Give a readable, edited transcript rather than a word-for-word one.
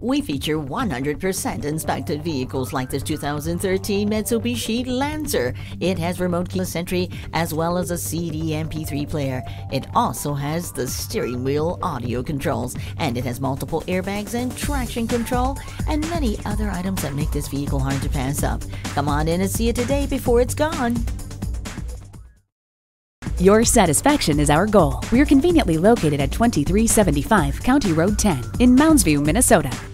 We feature 100% inspected vehicles like this 2013 Mitsubishi Lancer. It has remote keyless entry as well as a CD MP3 player. It also has the steering wheel audio controls, and it has multiple airbags and traction control and many other items that make this vehicle hard to pass up. Come on in and see it today before it's gone. Your satisfaction is our goal. We're conveniently located at 2375 County Road 10 in Mounds View, Minnesota.